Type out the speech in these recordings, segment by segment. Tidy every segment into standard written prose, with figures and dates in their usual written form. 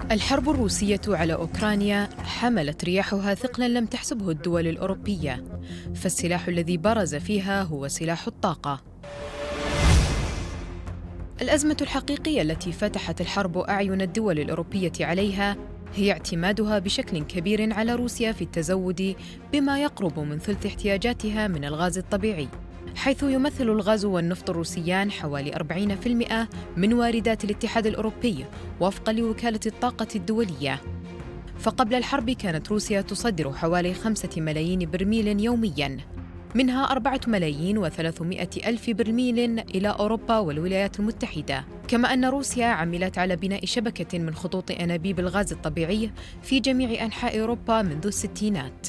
الحرب الروسية على أوكرانيا حملت رياحها ثقلاً لم تحسبه الدول الأوروبية، فالسلاح الذي برز فيها هو سلاح الطاقة. الأزمة الحقيقية التي فتحت الحرب أعين الدول الأوروبية عليها هي اعتمادها بشكل كبير على روسيا في التزود بما يقرب من ثلث احتياجاتها من الغاز الطبيعي، حيث يمثل الغاز والنفط الروسيان حوالي 40% من واردات الاتحاد الأوروبي وفقاً لوكالة الطاقة الدولية. فقبل الحرب كانت روسيا تصدر حوالي 5 ملايين برميل يومياً، منها 4 ملايين و300 ألف برميل إلى أوروبا والولايات المتحدة. كما أن روسيا عملت على بناء شبكة من خطوط أنابيب الغاز الطبيعي في جميع أنحاء أوروبا منذ الستينات.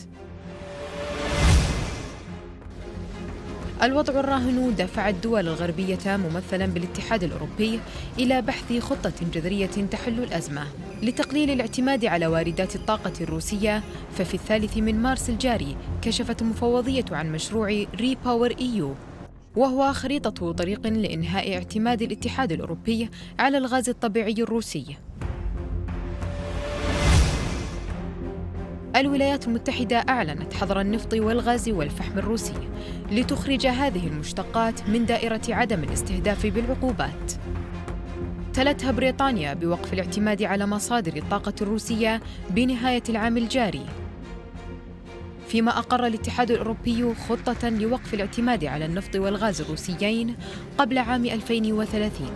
الوضع الراهن دفع الدول الغربية ممثلاً بالاتحاد الأوروبي إلى بحث خطة جذرية تحل الأزمة. لتقليل الاعتماد على واردات الطاقة الروسية، ففي 3 من مارس الجاري كشفت المفوضية عن مشروع ريباور EU، وهو خريطة طريق لإنهاء اعتماد الاتحاد الأوروبي على الغاز الطبيعي الروسي. الولايات المتحدة أعلنت حظر النفط والغاز والفحم الروسي لتخرج هذه المشتقات من دائرة عدم الاستهداف بالعقوبات. تلتها بريطانيا بوقف الاعتماد على مصادر الطاقة الروسية بنهاية العام الجاري، فيما أقر الاتحاد الأوروبي خطة لوقف الاعتماد على النفط والغاز الروسيين قبل عام 2030.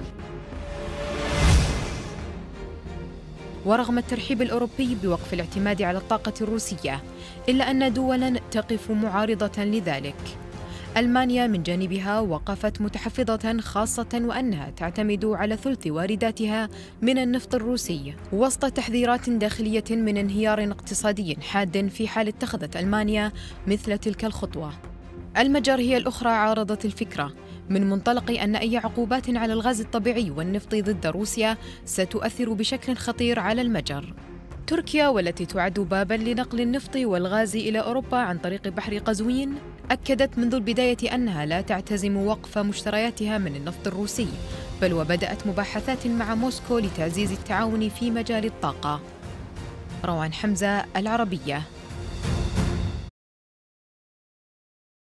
ورغم الترحيب الأوروبي بوقف الاعتماد على الطاقة الروسية، إلا أن دولاً تقف معارضة لذلك. ألمانيا من جانبها وقفت متحفظة، خاصة وأنها تعتمد على ثلث وارداتها من النفط الروسي، وسط تحذيرات داخلية من انهيار اقتصادي حاد في حال اتخذت ألمانيا مثل تلك الخطوة. المجر هي الأخرى عارضت الفكرة من منطلق أن أي عقوبات على الغاز الطبيعي والنفط ضد روسيا ستؤثر بشكل خطير على المجر. تركيا، والتي تعد باباً لنقل النفط والغاز إلى أوروبا عن طريق بحر قزوين، أكدت منذ البداية أنها لا تعتزم وقف مشترياتها من النفط الروسي، بل وبدأت مباحثات مع موسكو لتعزيز التعاون في مجال الطاقة. روان حمزة، العربية.